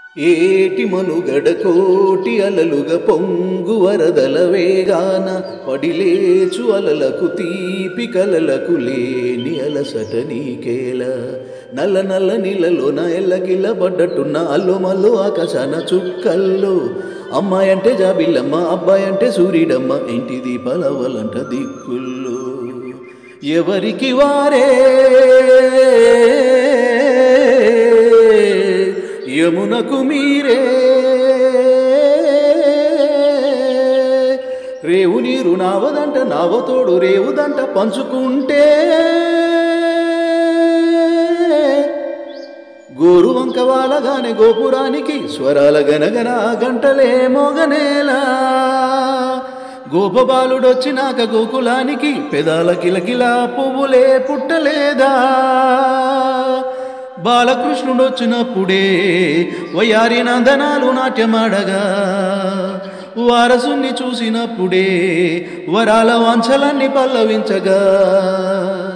ఏటి మనుగడ కోటి అలలుగ పొంగు వరదల వేగాన పడిలేచు అలలకు తీపి కలలకు లేని అలసట నీకేల నల్ల నల్ల నీళ్ళలోన ఎల్లగిల్ల పడ్డట్టున్న అల్లుమల్లు ఆకాశాన చుక్కల్లో అమ్మాయి అంటే జాబిల్లమ్మ అబ్బాయి అంటే సూర్యుడమ్మ ఇంటి దీపాలవ్వాలంట దిక్కుల్లో ఎవరికి వారే యమునకు మీరే రేవు నీరు నావదంట నావతోడు రేవుదంట పంచుకుంటే గోరు వంక వాలగానే గోపురానికి స్వరాల గనగన గంటలే మోగనేలా గోపబాలుడొచ్చినాక గోకులానికి పెదాల కిలకిలా పువ్వులే పుట్టలేదా బాలకృష్ణుడొచ్చినప్పుడే వయారి నందనాలు నాట్యమాడగా వారసుని చూసినప్పుడే వరాల వాంఛలన్నీ పల్లవించగా